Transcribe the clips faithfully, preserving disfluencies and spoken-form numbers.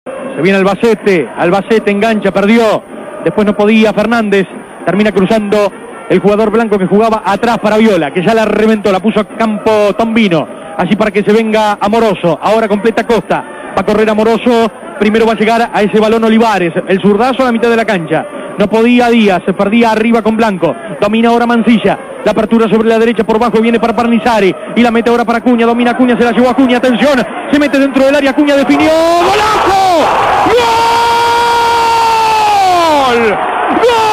Se viene Albacete, Albacete engancha, perdió. Después no podía Fernández. Termina cruzando el jugador blanco que jugaba atrás para Viola, que ya la reventó, la puso a campo Tombino. Allí para que se venga Amoroso. Ahora completa Costa. Va a correr Amoroso. Primero va a llegar a ese balón Olivares. El zurdazo a la mitad de la cancha. No podía Díaz, se perdía arriba con Blanco. Domina ahora Mancilla. La apertura sobre la derecha por bajo viene para Parnizari. Y la mete ahora para Acuña. Domina Acuña, se la llevó Acuña. Atención, se mete dentro del área. Acuña definió. ¡Golazo! ¡Gol! ¡Gol!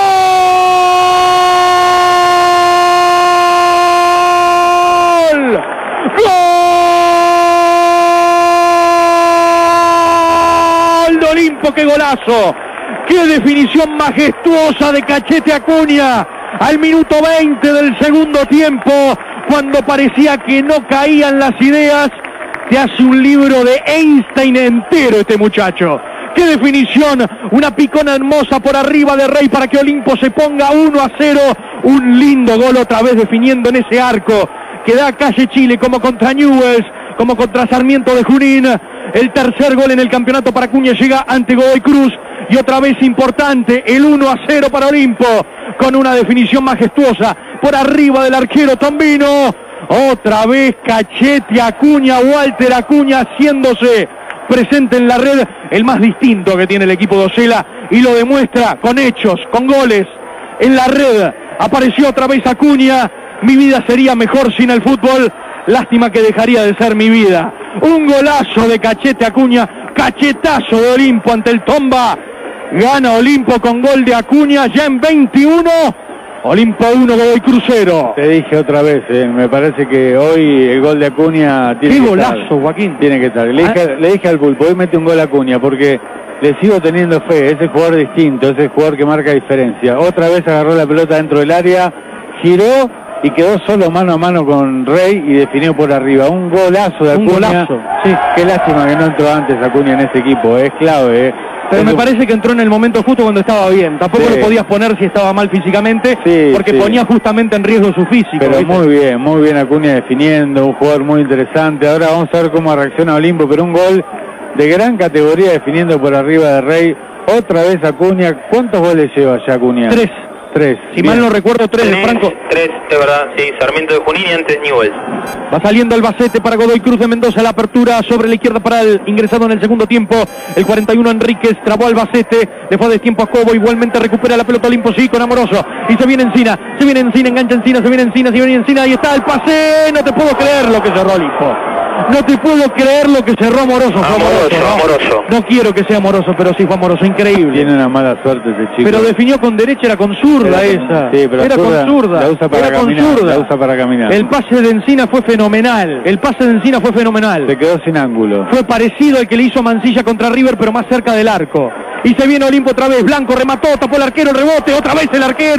¡Gol de Olimpo! ¡Qué golazo! ¡Qué definición majestuosa de Cachete Acuña! Al minuto veinte del segundo tiempo, cuando parecía que no caían las ideas, te hace un libro de Einstein entero este muchacho. ¡Qué definición! Una picona hermosa por arriba de Rey para que Olimpo se ponga uno a cero. Un lindo gol otra vez definiendo en ese arco que da Calle Chile, como contra Newell's, como contra Sarmiento de Junín. El tercer gol en el campeonato para Acuña llega ante Godoy Cruz. Y otra vez importante, el uno a cero para Olimpo, con una definición majestuosa por arriba del arquero Tombino. Otra vez Cachete Acuña, Walter Acuña haciéndose presente en la red, el más distinto que tiene el equipo de Osela, y lo demuestra con hechos, con goles en la red. Apareció otra vez Acuña. Mi vida sería mejor sin el fútbol, lástima que dejaría de ser mi vida. Un golazo de Cachete Acuña, cachetazo de Olimpo ante el Tomba. Gana Olimpo con gol de Acuña ya en veintiuno. Olimpo uno, Godoy Cruz cero. Te dije otra vez, eh, me parece que hoy el gol de Acuña tiene Qué que golazo, estar. Joaquín. Tiene que estar. Le dije, Ah. le dije al Pulpo, hoy mete un gol a Acuña porque le sigo teniendo fe. Ese jugador distinto, ese jugador que marca diferencia. Otra vez agarró la pelota dentro del área, giró y quedó solo mano a mano con Rey y definió por arriba. Un golazo de Acuña. Un golazo, sí. Qué lástima que no entró antes Acuña en ese equipo, es clave, eh. Pero me parece que entró en el momento justo cuando estaba bien. Tampoco Sí. lo podías poner si estaba mal físicamente, Sí, porque sí. ponía justamente en riesgo su físico. Pero ¿viste? muy bien, muy bien Acuña definiendo, un jugador muy interesante. Ahora vamos a ver cómo reacciona Olimpo, pero un gol de gran categoría definiendo por arriba de Rey. Otra vez Acuña. ¿Cuántos goles lleva ya Acuña? Tres. Tres. Si Bien. mal no recuerdo, tres de Tres, Franco. tres, de verdad, sí, Sarmiento de Junín y antes Newell's. Va saliendo Albacete para Godoy Cruz de Mendoza. La apertura sobre la izquierda para el ingresado en el segundo tiempo. El cuarenta y uno Enríquez trabó Albacete. Le fue a destiempo a Cobo. Igualmente recupera la pelota Olimpo, sí, con Amoroso. Y se viene Encina. Se viene Encina, engancha Encina, se viene Encina, se viene Encina. Ahí está el pase. No te puedo creer lo que cerró Olimpo. No te puedo creer lo que cerró Amoroso. Fue Amoroso, ¿no? Amoroso. No quiero que sea Amoroso, pero sí fue Amoroso. Increíble. Tiene una mala suerte ese chico. Pero definió con derecha, era con zurda Era con- esa. sí, pero era zurda, con zurda. la usa para era con caminar, zurda. la usa para caminar. El pase de Encina fue fenomenal. El pase de Encina fue fenomenal. Se quedó sin ángulo. Fue parecido al que le hizo Mancilla contra River, pero más cerca del arco. Y se viene Olimpo otra vez. Blanco remató, tapó el arquero, el rebote, otra vez el arquero.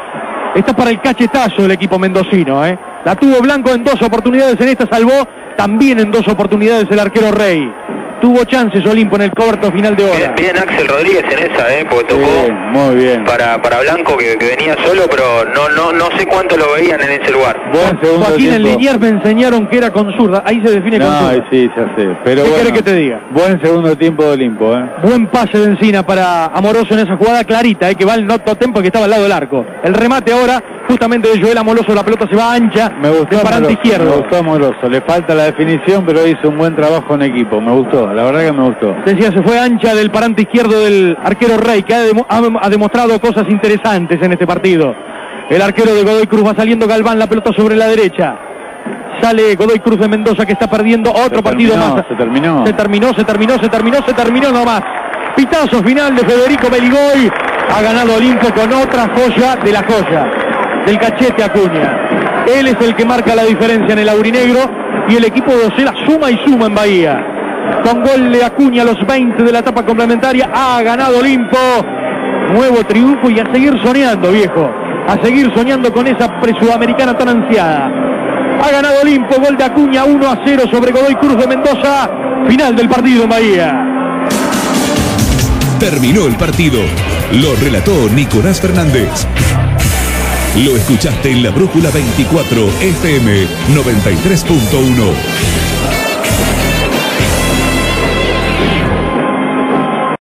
Está para el cachetazo del equipo mendocino, ¿eh? La tuvo Blanco en dos oportunidades, en esta salvó también en dos oportunidades el arquero Rey. Tuvo chances Olimpo en el corto final de Bien, hora. bien Axel Rodríguez en esa, eh, porque tocó Sí, muy bien. para, para Blanco que, que venía solo, pero no, no, no sé cuánto lo veían en ese lugar. Buen segundo Joaquín, en tiempo. Liniers me enseñaron que era con zurda. Ahí se define con No, zurda. sí, ya sé. Pero ¿Qué bueno, querés que te diga? buen segundo tiempo de Olimpo, ¿eh? Buen pase de Encina para Amoroso en esa jugada clarita, eh, que va el noto tempo que estaba al lado del arco. El remate ahora, justamente de Joel Amoroso, la pelota se va ancha, Me gustó de parante Amoroso, izquierdo. me gustó Amoroso. Le falta la definición, pero hizo un buen trabajo en equipo. Me gustó, la verdad que me gustó. Decía, se fue ancha del parante izquierdo del arquero Rey, que ha, demo- ha- ha demostrado cosas interesantes en este partido. El arquero de Godoy Cruz va saliendo Galván, la pelota sobre la derecha. Sale Godoy Cruz de Mendoza, que está perdiendo otro Se partido terminó, más. se terminó. Se terminó, se terminó, se terminó, se terminó nomás. Pitazo final de Federico Beligoy. Ha ganado Olimpo con otra joya de la joya, del Cachete Acuña. Él es el que marca la diferencia en el aurinegro y el equipo de Osela suma y suma en Bahía. Con gol de Acuña a los veinte de la etapa complementaria ha ganado Olimpo. Nuevo triunfo y a seguir soñando, viejo. A seguir soñando con esa presudamericana tan ansiada. Ha ganado Olimpo, gol de Acuña, uno a cero sobre Godoy Cruz de Mendoza. Final del partido en Bahía. Terminó el partido. Lo relató Nicolás Fernández. Lo escuchaste en la Brújula veinticuatro F M noventa y tres punto uno.